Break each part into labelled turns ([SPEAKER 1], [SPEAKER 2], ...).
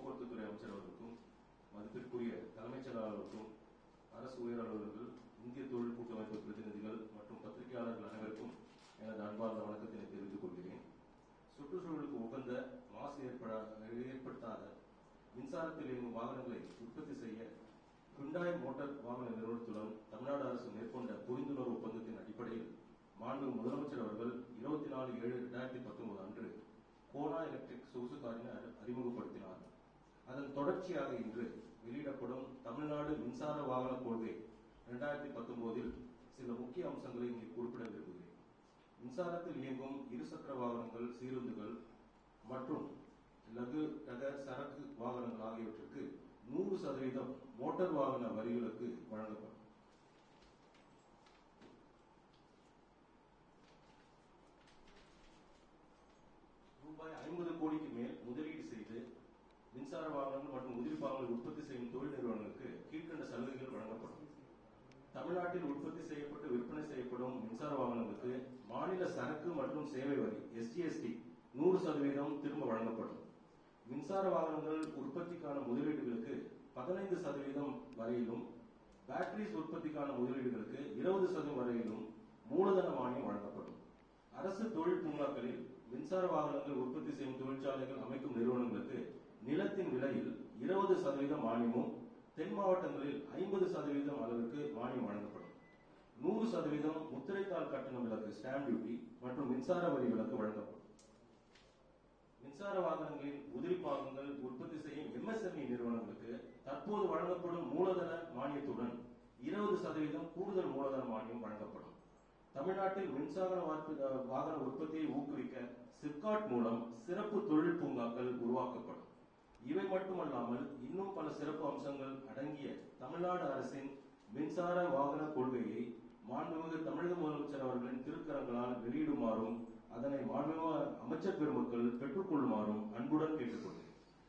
[SPEAKER 1] போக்குவரத்து துறை அமைச்சர் அவர்களுக்கும் மதிப்பிற்குரிய தலைமைச் செயலாளர்களுக்கும் அரசு உயர் அலுவலர்கள், இந்திய தொழில் கூட்டமைப்பு பிரதிநிதிகள் மற்றும் பத்திரிகையாளர்கள் அனைவருக்கும் எனது அன்பார்ந்த வணக்கத்தினை தெரிவித்துக் கொள்கிறேன். சுற்றுச்சூழலுக்கு உகந்த மாசு ஏற்படுத்தாத மின்சாரத்தில் இயங்கும் வாகனங்களை உற்பத்தி செய்ய ஹுண்டாய் மோட்டார் வாகன நிறுவனத்துடன் தமிழ்நாடு அரசு மேற்கொண்ட புரிந்துணர்வு ஒப்பந்தத்தின் அடிப்படையில் மாண்பு முதலமைச்சர் அவர்கள் 24/7/2019 அன்று கோனா எலக்ட்ரிக் சொகுசு காரினை அறிமுகப்படுத்தினார். அதன் தொடர்ச்சியாக இன்று வெளியிடப்படும் தமிழ்நாடு மின்சார வாகன கொள்கை 2019 சில முக்கிய அம்சங்களை இங்கே குறிப்பிட விரும்புகிறேன். மின்சாரத்தில் இயங்கும் இருசக்கர வாகனங்கள், சீருந்துகள் மற்றும் லகு ரக சரக்கு வாகனங்கள் ஆகியவற்றுக்கு 100% மோட்டார் வாகன வரிகளுக்கு வழங்கப்படும். ரூபாய் 50 கோடிக்கு மேல் முதலீடு செய்து மின்சார வாகனங்கள் மற்றும் உதிரி பாகங்களை உற்பத்தி செய்யும் தொழில் நிறுவனங்களுக்கு கீழ்கண்ட சலுகைகள் வழங்கப்படும். தமிழ்நாட்டில் உற்பத்தி செய்யப்பட்டு விற்பனை செய்யப்படும் மின்சார வாகனங்களுக்கு மாநில சரக்கு மற்றும் சேவை வரி SGST 100% திரும்ப வழங்கப்படும். மின்சார வாகனங்கள் உற்பத்திக்கான முதலீடுகளுக்கு 15% வரையிலும், பேட்டரிஸ் உற்பத்திக்கான முதலீடுகளுக்கு 20% வரையிலும் மூலதன மானியம் வழங்கப்படும். அரசு தொழில் பூங்காக்களில் மின்சார வாகனங்கள் உற்பத்தி செய்யும் தொழிற்சாலைகள் அமைக்கும் நிறுவனங்களுக்கு நிலத்தின் விலையில் 20% மானியமும், தென் மாவட்டங்களில் 50% அளவிற்கு மானியம் வழங்கப்படும். 100% முத்திரைத்தாள் கட்டண விலக்கு ஸ்டாம்ப் டியூட்டி மற்றும் மின்சார வரி விலக்கு வழங்கப்படும். மின்சார வாகனங்களின் உதிரி பாகங்கள் உற்பத்தி செய்யும் MSME நிறுவனங்களுக்கு தற்போது வழங்கப்படும் மூலதன மானியத்துடன் 20% கூடுதல் மூலதன மானியம் வழங்கப்படும். தமிழ்நாட்டில் மின்சார வாகன உற்பத்தியை ஊக்குவிக்க சிப்காட் மூலம் சிறப்பு தொழில் பூங்காக்கள் உருவாக்கப்படும். இவை மட்டுமல்லாமல் இன்னும் பல சிறப்பு அம்சங்கள் அடங்கிய தமிழ்நாடு அரசின் மின்சார வாகன கொள்கையை மாண்புமிகு தமிழக முதலமைச்சர் அவர்களின் திருக்கரங்களால் வெளியிடுமாறும் அதனை மாண்புமிகு அமைச்சர் பெருமக்கள் பெற்றுக் கொள்ளுமாறும் அன்புடன் கேட்டுக்கொள்கிறேன்.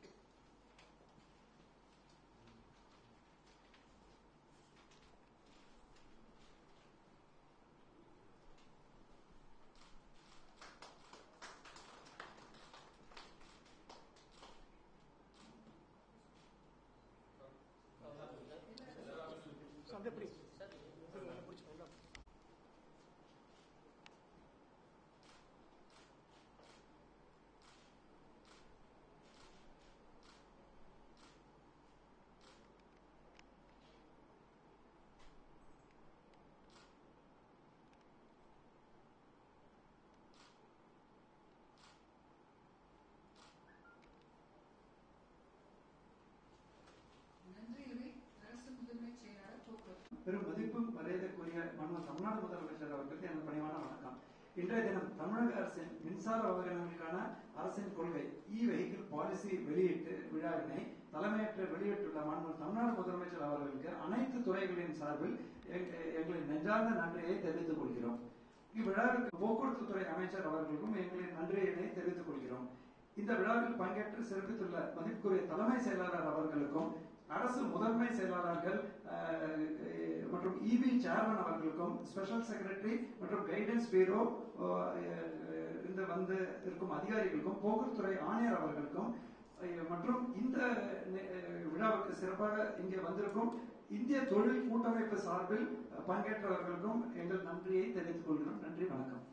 [SPEAKER 2] பெரும் மதிப்பு மரியாதைக்குரிய தமிழ்நாடு முதலமைச்சர் அவர்களுக்கு எனது பணிவான வணக்கம். இன்றைய தினம் தமிழக அரசின் மின்சார வாகனங்களுக்கான அரசின் கொள்கை வெஹிக்கிள் பாலிசி வெளியீட்டு விழாவினை தலைமையேற்று வெளியிட்டுள்ள தமிழ்நாடு முதலமைச்சர் அவர்களுக்கு அனைத்து துறைகளின் சார்பில் எங்களின் நெஞ்சார்ந்த நன்றியை தெரிவித்துக் கொள்கிறோம். இவ்விழாவிற்கு போக்குவரத்து துறை அமைச்சர் அவர்களுக்கும் எங்களின் நன்றியினை தெரிவித்துக் கொள்கிறோம். இந்த விழாவில் பங்கேற்று சிறப்பித்துள்ள மதிப்புக்குரிய தலைமை செயலாளர் அவர்களுக்கும், அரசு முதன்மை செயலாளர்கள் மற்றும் சேர்மன் அவர்களுக்கும், ஸ்பெஷல் செக்ரட்டரி மற்றும் கைடன்ஸ் பீரோ வந்து இருக்கும் அதிகாரிகளுக்கும், போக்குவரத்துறை ஆணையர் அவர்களுக்கும் மற்றும் இந்த விழாவுக்கு சிறப்பாக இங்கே வந்திருக்கும் இந்திய தொழில் கூட்டமைப்பு சார்பில் பங்கேற்றவர்களுக்கும் எங்கள் நன்றியை தெரிவித்துக் கொள்கிறோம். நன்றி, வணக்கம்.